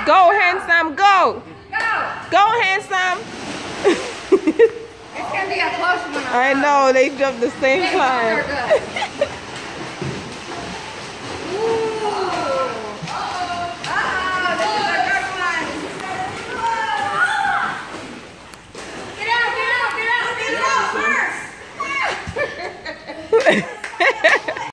Go, handsome, go. Go. Go, handsome. It's going to be a close one. I know, they jumped the same time.